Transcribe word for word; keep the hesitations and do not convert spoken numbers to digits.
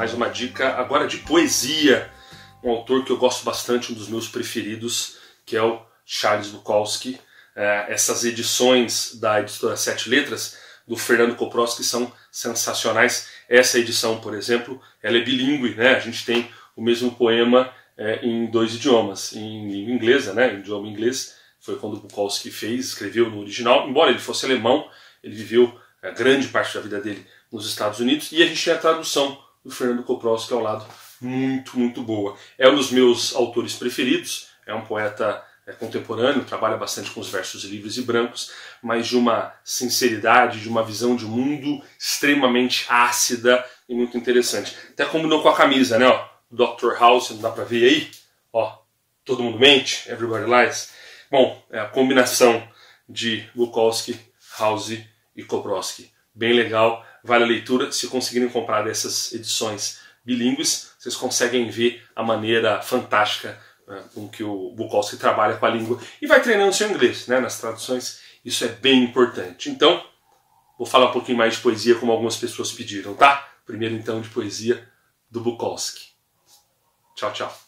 mais uma dica agora de poesia. Um autor que eu gosto bastante, um dos meus preferidos, que é o Charles Bukowski. É, essas edições da editora Sete Letras, do Fernando Koprowski, são sensacionais. Essa edição, por exemplo, ela é bilíngue, né? A gente tem o mesmo poema é, em dois idiomas, em língua inglesa, né? Em idioma inglês. Foi quando Bukowski fez, escreveu no original. Embora ele fosse alemão, ele viveu a grande parte da vida dele nos Estados Unidos. E a gente tem a tradução do Fernando Koprowski ao lado, muito, muito boa. É um dos meus autores preferidos, é um poeta é, contemporâneo, trabalha bastante com os versos livres e brancos, mas de uma sinceridade, de uma visão de mundo extremamente ácida e muito interessante. Até combinou com a camisa, né? Ó, doutor House, não dá pra ver aí? Ó, todo mundo mente, everybody lies. Bom, é a combinação de Bukowski, House e Koprowski. Bem legal, vale a leitura. Se conseguirem comprar dessas edições bilíngues, vocês conseguem ver a maneira fantástica né, com que o Bukowski trabalha com a língua e vai treinando seu inglês, né, nas traduções. Isso é bem importante. Então, vou falar um pouquinho mais de poesia, como algumas pessoas pediram, tá? Primeiro, então, de poesia do Bukowski. Tchau, tchau.